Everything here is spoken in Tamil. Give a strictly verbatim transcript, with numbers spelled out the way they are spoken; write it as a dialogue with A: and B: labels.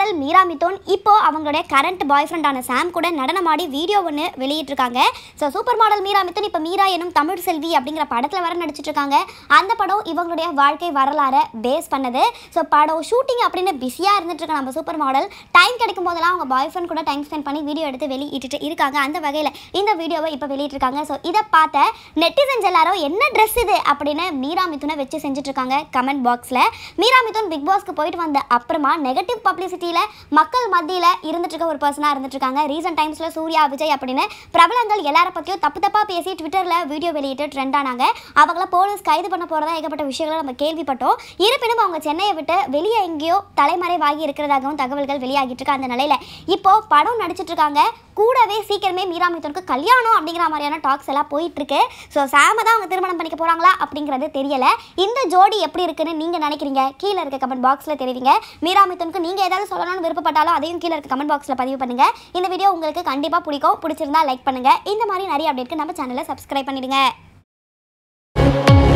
A: மாடல் மீரா மிதுன் இப்போ அவங்களுடைய கரண்ட் பாய் ஃப்ரெண்டான சாம் கூட நடனமாடி வீடியோ ஒன்று வெளியிட்டிருக்காங்க. So super model Meera Mithun இப்போ மீரா எனும் தமிழ் செல்வி அப்படிங்கிற படத்தில் வர நடிச்சிட்டு இருக்காங்க. அந்த படம் இவங்களுடைய வாழ்க்கை வரலாறை பேஸ் பண்ணது. ஸோ படம் ஷூட்டிங் அப்படின்னு பிஸியாக இருந்துட்டு இருக்க நம்ம சூப்பர் மாடல் டைம் கிடைக்கும் போதெல்லாம் அவங்க பாய் ஃப்ரெண்ட் கூட டைம் ஸ்பெண்ட் பண்ணி வீடியோ எடுத்து வெளியிட்டு இருக்காங்க. அந்த வகையில் இந்த வீடியோவை இப்போ வெளியிட்டிருக்காங்க. ஸோ இதை பார்த்த நெட்டிசன்ஸ் எல்லாரும் என்ன ட்ரெஸ் இது அப்படின்னு மீரா மிதுனை வச்சு செஞ்சுட்டு இருக்காங்க கமெண்ட் பாக்ஸில். மீரா மிதுன் பிக் பாஸ்க்கு போயிட்டு வந்த அப்புறமா நெகட்டிவ் பப்ளிசிட்டியில் மக்கள் மத்தியில் இருந்துட்டு இருக்க ஒரு பர்சனாக இருந்துட்டு இருக்காங்க. ரீசன்ட் டைம்ஸில் சூர்யா விஜய் அப்படின்னு பிரபலங்கள் எல்லாரை பற்றியும் தப்பு தப்பாக பேசி ட்விட்டரில் வீடியோ வெளியிட்டு ட்ரெண்ட் ஆனாங்க. அவங்கள போலீஸ் கைது பண்ண போகிறதா ஏகப்பட்ட விஷயங்களை நம்ம கேள்விப்பட்டோம். இருப்பினும் அவங்க சென்னையை விட்டு வெளியே எங்கேயோ தலைமறைவாகி இருக்கிறதாகவும் தகவல்கள் வெளியாகிட்டு இருக்க அந்த நிலையில் இப்போ படம் நடிச்சிட்டு இருக்காங்க. கூடவே சீக்கிரமே மீரா மிதுனுக்கு கல்யாணம் அப்படிங்கிற மாதிரியான டாக்ஸ் எல்லாம் போயிட்டு இருக்கு. ஸோ சாம தான் அவங்க திருமணம் பண்ணிக்க போகிறாங்களா அப்படிங்கிறது தெரியல. இந்த ஜோடி எப்படி இருக்குன்னு நீங்கள் நினைக்கிறீங்க? கீழே இருக்க கமெண்ட் பாக்ஸில் தெரிவிங்க. மீரா மிதுனுக்கு நீங்கள் ஏதாவது சொல்லணும்னு விருப்பப்பட்டாலும் அதையும் கீழே இருக்க கமெண்ட் பாக்ஸில் பதிவு பண்ணுங்க. இந்த வீடியோ உங்களுக்கு கண்டிப்பாக பிடிக்கும். பிடிச்சிருந்தா லைக் பண்ணுங்க. இந்த மாதிரி நிறைய அப்டேட்க்கு நம்ம சேனலை சப்ஸ்கிரைப் பண்ணிடுங்க.